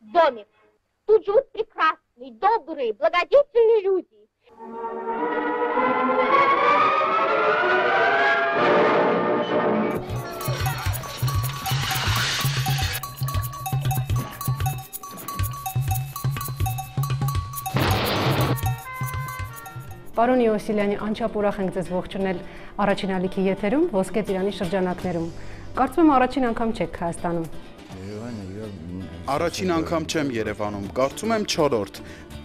домик. Тут живут прекрасные, добрые, благодетельные люди. Պարոն Իոսիլյանի, անչափ ուրախ ենք ձեզ ողջունել առաջին ալիքի եթերում, Ոսկե ծիրանի շրջանակներում։ Կարծում եմ առաջին անգամ չեք Հայաստանում։ Առաջին անգամ չեմ Երևանում, կարծում եմ 4-րդ։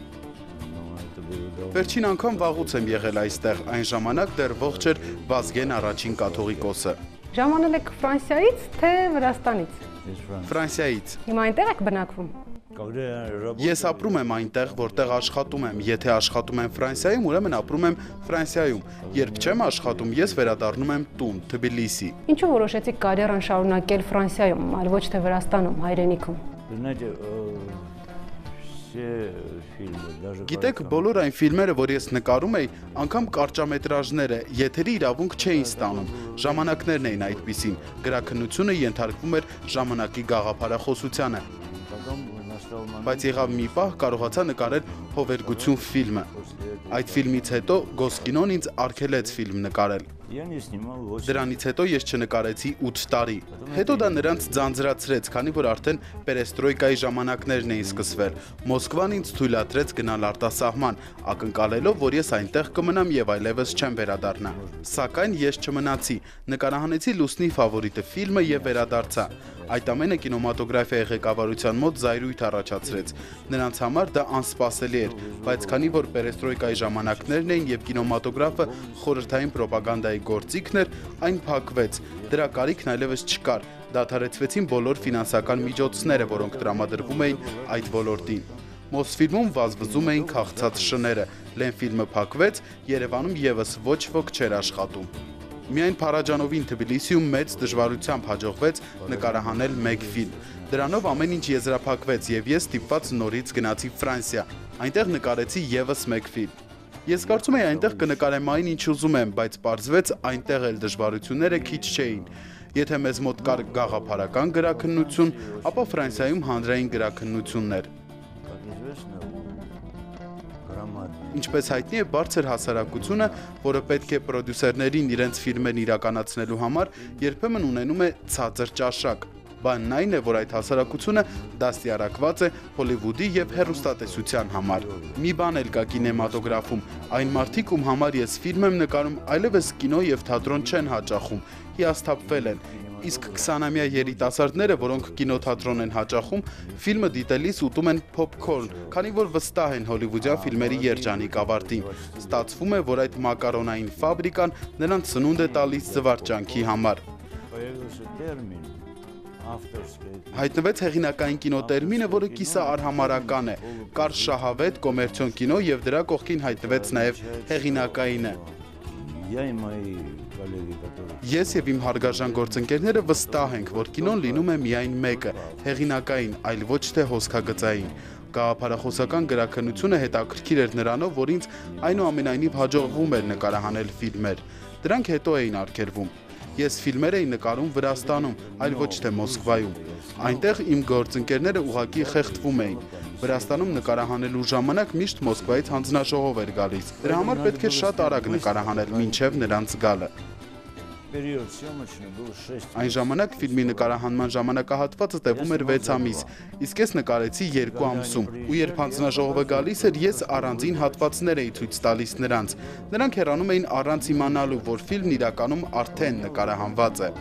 Վերջին անգամ վաղուց եմ եղել այստեղ, այն ժամանակ դեռ ողջ էր Վազգեն առաջին կաթողիկոսը։ Ժամանել եք Ֆրանսիայից, թե Վրաստանից։ Ֆրանսիայից։ Հիմա այնտեղ եք բնակվում։ Ես ապրում եմ այնտեղ, որտեղ աշխատում եմ, եթե աշխատում եմ Ֆրանսիայում, ուրեմն ապրում եմ Ֆրանսիայում, երբ չեմ աշխատում, ես վերադառնում եմ տուն, Թբիլիսի։ Ինչու որոշեցիք կարիերան շարունակել Ֆրանսիայում, այլ ոչ թե Վրաստանում, հայրենիքում։ Գիտեք, բոլոր այն ֆիլմերը, որ ես նկարում էի, անգամ կարճամետրաժները, եթերի իրավունք չէին ստանում, ժամանակներն էին այդպիսին, գրաքննությունը ենթարկվում էր ժամանակի գաղափարախոսությանը։ Բայց եղավ մի պահ, կարողացա նկարել Հովերգություն ֆիլմը։ Այդ ֆիլմից հետո Գոսկինոն ինձ արգելեց ֆիլմ նկարել։ Դրանից հետո ես չնկարեցի 8 տարի։ Հետո դա նրանց ձանձրացրեց, քանի որ արդեն պերեստրոյկայի ժամանակներն էին սկսվել։ Մոսկվան ինձ թույլատրեց գնալ արտասահման, ակնկալելով, որ ես այնտեղ կմնամ եւ այլևս չեմ վերադառնա։ Սակայն ես չմնացի, նկարահանեցի Լուսնի ֆավորիտը ֆիլմը եւ վերադարձա։ Այդ ամենը կինոմատոգրաֆիայի ղեկավարության մոտ զայրույթ առաջացրեց։ Նրանց համար դա անսպասելի էր, բայց քանի որ պերեստրոյկայի ժամանակներն էին եւ կինոմատոգրաֆը խորհրդային ռոպագանդայի գործիքն էր, այն փակվեց։ Դրա կարիքն այլևս չկար։ Դադարեցվեցին բոլոր ֆինանսական միջոցները, որոնք տրամադրվում էին այդ ոլորտին։ Մոսֆիլմում վազվզում էին քաղցած շները։ Լենֆիլմը փակվեց, Երևանում եւս ոչ ոք չէր աշխատում։ Միայն Փարաջանովին Թբիլիսիում մեծ դժվարությամբ հաջողվեց նկարահանել մեկ ֆիլմ։ Դրանով ամեն ինչ եզրափակվեց եւ ես ստիպված նորից գնացի Ֆրանսիա։ Այնտեղ նկարեցի եւս մեկ ֆիլմ։ Ես կարծում էի այնտեղ կնկարեմ այն, ինչ ուզում եմ, բայց պարզվեց այնտեղ էլ դժվարությունները քիչ չէին։ Եթե մեզ մոտ կար գաղափարական գրաքննություն, ապա Ֆրանսիայում հանրային գրաքննություններ։ Ինչպես հայտնի է, բարձր հասարակությունը, որը պետք է պրոդյուսերներին իրենց ֆիլմերն իրականացնելու համար, երբեմն ունենում է ցածր ճաշակ։ Բանն այն է, որ այդ հասարակությունը դաստիարակված է Հոլիվուդի եւ հեռուստատեսության համար։ Մի բան էլ կա կինեմատոգրաֆում, այն մարդիկ, ում համար ես ֆիլմ եմ նկարում, այլևս կինո եւ թատրոն չեն հաճախում, հիասթափվել են։ Իսկ 20-ամյա երիտասարդները, որոնք կինոթատրոն են հաճախում, ֆիլմը դիտելիս ուտում են փոփքորն, քանի որ վստահ են հոլիվուդյան ֆիլմերի երջանիկ ավարտին։ Ստացվում է, որ այդ մակարոնային ֆաբրիկան նրանց սնունդ է տալիս զվարճանքի համար։ Հայտնվեց հեղինակային կինոտերմինը, որը կիսաարհամարական է։ Կար շահավետ, կոմերցիոն կինո եւ դրա կողքին հայտնվեց նաեւ հեղինակայինը։ Ես եւ իմ հարգարժան գործընկերները վստահ ենք, որ կինոն լինում է միայն մեկը, հեղինակային, այլ ոչ թե հոսքագծային։ Գաղափարախոսական գրաքննությունը հետաքրքիր էր նրանով, որ ինձ այնուամենայնիվ հաջողվում էր նկարահանել ֆիլմեր։ Դրանք հետո էին արգելվում։ Ես ֆիլմեր էի նկարում Վրաստանում, այլ ոչ թե Մոսկվայում։ Այնտեղ իմ գործընկերները ուղղակի խեղդվում էին։ Վրաստանում նկարահանելու ժամանակ միշտ Մոսկվայից հանձնաժողով էր գալիս։ Դրա համար պետք է շատ արագ նկարահանել, մինչև նրանց գալը։ Այն ժամանակ ֆիլմի նկարահանման ժամանակահատվածը տևում էր 6 ամիս, իսկ ես նկարեցի 2 ամսում, ու երբ հանձնաժողովը գալիս էր, ես առանձին հատվածներ էի ցույց տալիս նրանց։ Նրանք հեռանում էին առանց իմանալու, որ ֆիլմն իրականում արդեն նկարահանված է։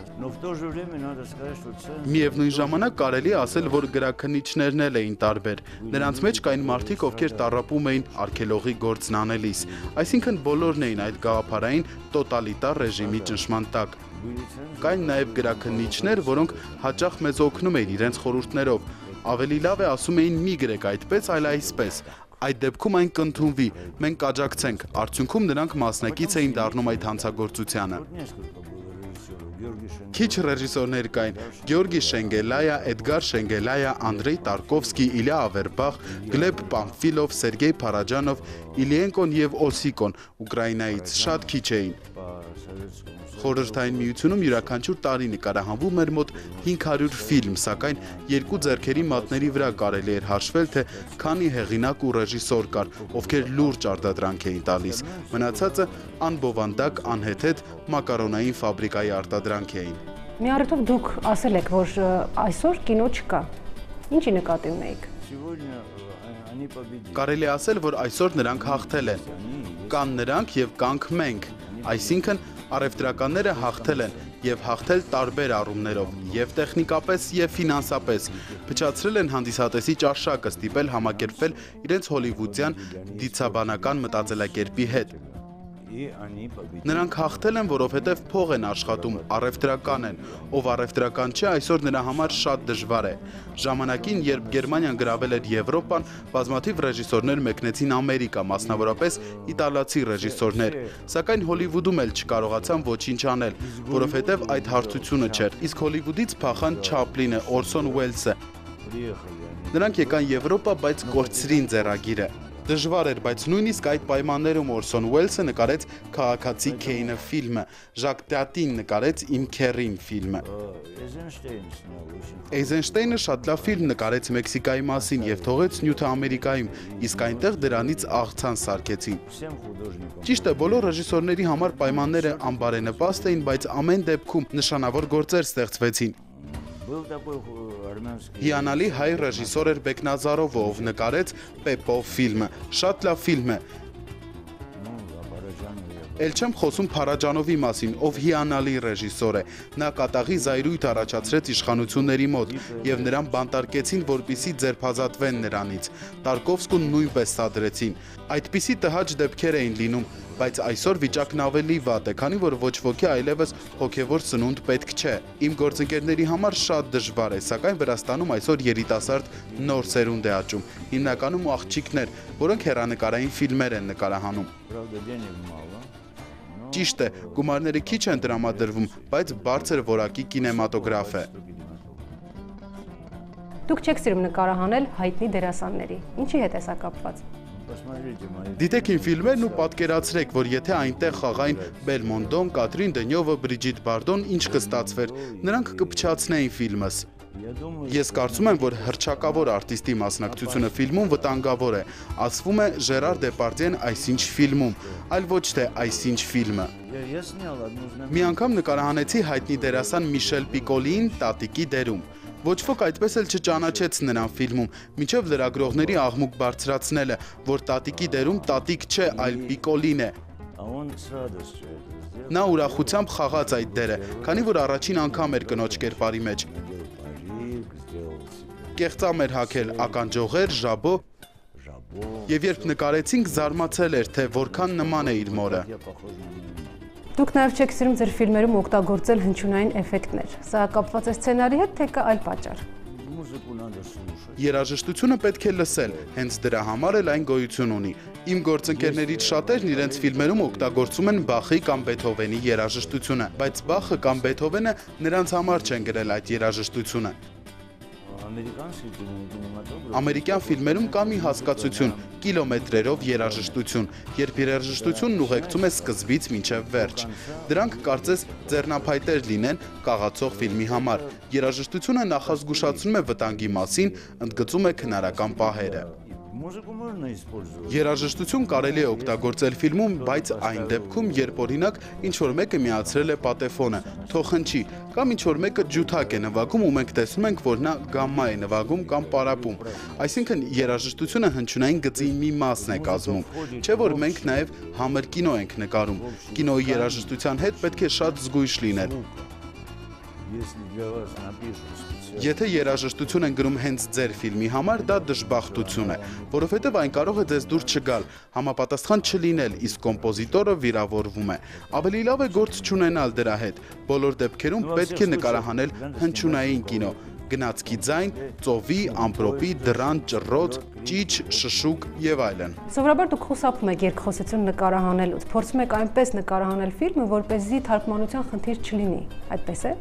Միևնույն ժամանակ կարելի է ասել, որ գրաքննիչներն էլ էին տարբեր։ Նրանց մեջ կային մարդիկ, ովքեր տառապում էին արգելողի գործն անելիս, այսինքն բոլորն էին այդ գաղափարային տոտալիտար ռեժիմի ճնշման տակ։ Կային նաև գրաքննիչներ, որոնք հաճախ մեզ օգնում էին իրենց խորհուրդներով։ Ավելի լավ է ասում էին մի գրեք այդպես, այլ այսպես։ Այդ դեպքում այն կընդունվի, մենք կաջակցենք, արդյունքում նրանք մասնակից էին դառնում այդ հանցագործությանը։ Քիչ ռեժիսորներ կային՝ Գեորգի Շենգելայա, Էդգար Շենգելայա, Անդրեյ Տարկովսկի, Իլյա Ավերբախ, Գլեբ Պամֆիլով, Սերգեյ Փարաջանով, Իլիենկոն եւ Օսիկոն, Ուկրաինայից շատ քիչ էին։ Խորհրդային Միությունում յուրաքանչյուր տարի նկարահանվում էր մոտ 500 ֆիլմ, սակայն երկու ձեռքերի մատների վրա կարելի էր հաշվել, թե քանի հեղինակ ու ռեժիսոր կար, ովքեր լուրջ արտադրանք էին տալիս։ Մնացածը անբովանդակ, անհեթեթ մակարոնային ֆաբրիկայի արտադրանք էին։ Մի առիթով դուք ասել եք, որ այսօր կինո չկա։ Ինչի նկատի ունեիք։ Կարելի ասել, որ այսօր նրանք հաղթել են։ Կան նրանք եւ կանք մենք, այսինքն առևտրականները հաղթել են եւ հաղթել տարբեր առումներով, եւ տեխնիկապես եւ ֆինանսապես, փչացրել են հանդիսատեսի ճաշակը, ստիպել համակերպվել իրենց հոլիվուդյան դիցաբանական մտածելակերպի հետ։ Նրանք հաղթել են, որովհետև փող են աշխատում, առևտրական են, ով առևտրական չէ, այսօր նրա համար շատ դժվար է։ Ժամանակին, երբ Գերմանիան գրավել էր Եվրոպան, բազմաթիվ ռեժիսորներ մեկնեցին Ամերիկա, մասնավորապես իտալացի ռեժիսորներ, սակայն Հոլիվուդում էլ չկարողացան ոչինչ անել, որովհետև այդ հարթությունը չէր։ Իսկ Հոլիվուդից փախան Չապլինը, Օրսոն Ուելսը։ Նրանք եկան Եվրոպա, բայց կորցրին ձեռագիրը։ Դժվար էր, բայց նույնիսկ այդ պայմաններում Օրսոն Ուելսը նկարեց «Քաղաքացի Քեյնը» ֆիլմը, Ժակ Տյատին նկարեց «Իմ քեռին» ֆիլմը։ Էյզենշտեյնը շատ լավ ֆիլմ նկարեց Մեքսիկայի մասին եւ թողեց նյութը Ամերիկայում, իսկ այնտեղ դրանից աղցան սարքեցին։ Ճիշտ է, բոլոր ռեժիսորների համար պայմանները անբարենպաստ էին, բայց ամեն դեպքում նշանավոր գործեր ստեղծվեցին։ Հիանալի հայ ռեժիսոր էր Բեկնազարովը, ով նկարեց «Պեպո» ֆիլմը, շատ լավ ֆիլմ է։ Էլ չեմ խոսում Փարաջանովի մասին, ով հիանալի ռեժիսոր է։ Նա կատաղի զայրույթ առաջացրեց իշխանությունների մոտ եւ նրան բանտարկեցին, որպիսի ձերբազատվեն նրանից։ Տարկովսկուն նույնպես սադրեցին։ Այդպիսի տհաճ դեպքեր էին լինում, բայց այսօր վիճակն ավելի վատ է, քանի որ ոչ ոքի այլևս հոգևոր սնունդ պետք չէ։ Իմ գործընկերների համար շատ դժվար է, սակայն Վրաստանում այսօր երիտասարդ նոր սերունդ է աճում, հիմնականում աղջիկներ, որոնք հեռանկարային ֆիլմեր են նկարահանում։ Ճիշտ է, գումարները քիչ են տրամադրվում, բայց բարձր որակի կինեմատոգրաֆ է։ Դուք չեք սիրում նկարահանել հայտնի դերասանների։ Ինչի հետ է սա կապված։ Դիտեք իմ ֆիլմերն ու պատկերացրեք, որ եթե այնտեղ խաղային Բելմոնդոն, Կատրին Դենյովը, Բրիջիտ Բարդոն, ինչ կստացվեր, նրանք կփչացնեին ֆիլմս։ Ես կարծում եմ, որ հռչակավոր արտիստի մասնակցությունը ֆիլմում վտանգավոր է, ասվում է Ժերար Դեպարդյեն այսինչ ֆիլմում, այլ ոչ թե այսինչ ֆիլմը։ Մի անգամ նկարահանեցի հայտնի դերասան Միշել Պիկոլիին տատիկի դերում։ Ոչ ոք այդպես էլ չճանաչեց նրան ֆիլմում, մինչև լրագրողների աղմուկ բարձրացնելը, որ տատիկի դերում տատիկ չէ, այլ Պիկոլին է։ Նա ուրախությամբ խաղաց այդ դերը, քանի որ առաջին անգամ էր կնոջ կերպարի մեջ։ Կեղծամ էր հագել ականջողեր, ժաբո, եւ երբ նկարեցինք, զարմացել էր, թե որքան նման է իր մորը։ Դուք նաև չեք սիրում ձեր ֆիլմերում օգտագործել հնչյունային էֆեկտներ։ Սա կապված է սցենարի հետ, թե կա այլ պատճառ։ Երաժշտությունը պետք է լսել, հենց դրա համար էլ այն գոյություն ունի։ Իմ գործընկերներից շատերն իրենց ֆիլմերում օգտագործում են Բախի կամ Բեթհովենի երաժշտությունը, բայց Բախը կամ Բեթհովենը նրանց համար չեն գրել այդ երաժշտությունը։ Ամերիկյան ֆիլմերում կա մի հասկացություն՝ կիլոմետրերով երաժշտություն, երբ երաժշտությունն ուղեկցում է սկզբից մինչև վերջ։ Դրանք կարծես ձեռնափայտեր լինեն կաղացող ֆիլմի համար։ Երաժշտությունը նախազգուշացնում է վտանգի մասին, ընդգծում է քնարական պահերը։ Երաժշտություն կարելի է օգտագործել ֆիլմում, բայց այն դեպքում, երբ օրինակ ինչ-որ մեկը միացրել է պատեֆոնը, թող հնչի, կամ ինչ-որ մեկը ջութակ է նվագում ու մենք տեսնում ենք, որ նա գամմա է նվագում կամ պարապում։ Այսինքն երաժշտությունը հնչյունային գծի մի մասն է կազմում, չէ՞ որ մենք նաև համր կինո ենք նկարում։ Կինոյի երաժշտության հետ պետք է շատ զգույշ լինել։ Եթե երաժշտություն են գրում հենց ձեր ֆիլմի համար, դա դժբախտություն է, որովհետև այն կարող է ձեզ դուր չգալ, համապատասխան չլինել, իսկ կոմպոզիտորը վիրավորվում է։ Ավելի լավ է գործ չունենալ դրա հետ։ Բոլոր դեպքերում պետք է նկարահանել հնչյունային կինո, գնացքի ձայն, ծովի, ամպրոպի, դռան, ճռռոց, ճիչ, շշուկ եւ այլն։ Սովորաբար դուք խուսափում եք երկխոսություն նկարահանելուց, փորձում եք այնպես նկարահանել ֆիլմը, որպեսզի թարգմանության խնդիր չլինի։ Այդպես է։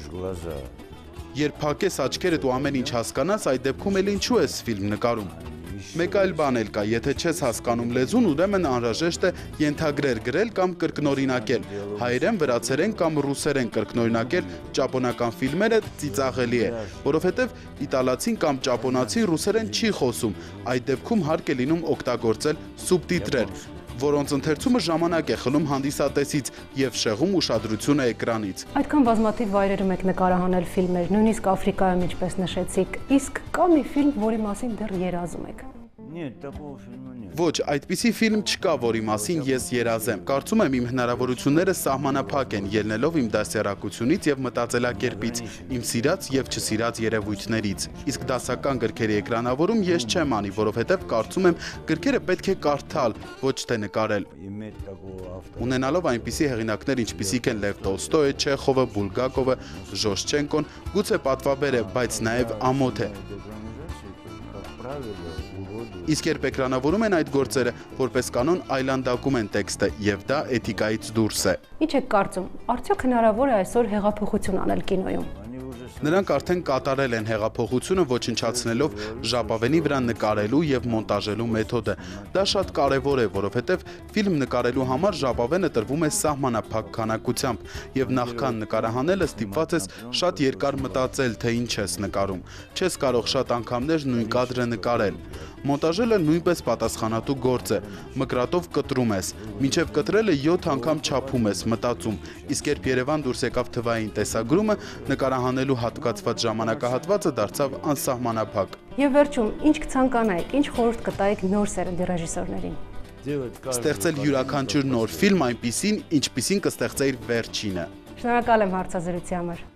Երբ փակես աչքերդ ու ամեն ինչ հասկանաս, այդ դեպքում էլ ինչու ես ֆիլմ նկարում։ Մեկ այլ բան էլ կա, եթե չես հասկանում լեզուն, ուրեմն անհրաժեշտ է ենթագրեր գրել կամ կրկնօրինակել։ Հայերեն, վրացերեն կամ ռուսերեն կրկնօրինակել ճապոնական ֆիլմերը ծիծաղելի է, որովհետև իտալացին կամ ճապոնացին ռուսերեն չի խոսում, այդ դեպքում հարկ է լինում օգտագործել սուբտիտրեր, որոնց ընթերցումը ժամանակ է խլում հանդիսատեսից եւ շեղում ուշադրությունը էկրանից։ Այդքան բազմաթիվ վայրերում եք նկարահանել ֆիլմեր, նույնիսկ Աֆրիկայում, ինչպես նշեցիք, իսկ կա մի ֆիլմ, որի մասին դեռ երազում եք։ Ոչ, այդպիսի ֆիլմ չկա, որի մասին ես երազեմ։ Կարծում եմ իմ հնարավորությունները սահմանափակ են, ելնելով իմ դասյարակությունից եւ մտածելակերպից, իմ սիրած եւ չսիրած երևույթներից։ Իսկ դասական գրքերի էկրանավորում ես չեմ անի, որովհետեւ կարծում եմ գրքերը պետք է կարդալ, ոչ թե նկարել։ Ունենալով այնպիսի հեղինակներ, ինչպիսիք են Լև Տոլստոյը, Չեխովը, Բուլգակովը, Ժոժչենկոն, գուցե պատվաբեր է, բայց նաեւ ամոթ է։ Իսկ երբ էկրանավորում են այդ գործերը, որպես կանոն այլանդակում են տեքստը, եւ դա էթիկայից դուրս է։ Ինչ եք կարծում, արդյոք հնարավոր է այսօր հեղափոխություն անել կինոյում։ Նրանք արդեն կատարել են հեղափոխությունը ոչնչացնելով ժապավենի վրա նկարելու եւ մոնտաժելու մեթոդը։ Դա շատ կարեւոր է, որովհետեւ ֆիլմ նկարելու համար ժապավենը տրվում է սահմանափակ քանակությամբ եւ նախքան նկարահանելը ստիպված ես շատ երկար մտածել, թե ինչ ես նկարում։ Չես կարող շատ անգամներ նույն կադրը նկարել։ Մոնտաժելը նույնպես պատասխանատու գործ է։ Մկրատով կտրում ես, մինչև կտրելը 7 անգամ չափում ես, մտածում։ Իսկ երբ Երևան դուրս եկավ թվային տեսագրումը, նկարահանելու հատկացված ժամանակահատվածը դարձավ անսահմանափակ։ Եվ վերջում, ինչ կցանկանայիք, ինչ խորհուրդ կտայիք նոր սերնդի ռեժիսորներին։ Ստեղծել յուրաքանչյուր նոր ֆիլմ այնպիսին, ինչպիսին կստեղծեիր վերջինը։ Շնորհակալ եմ հարցազրույցի համար։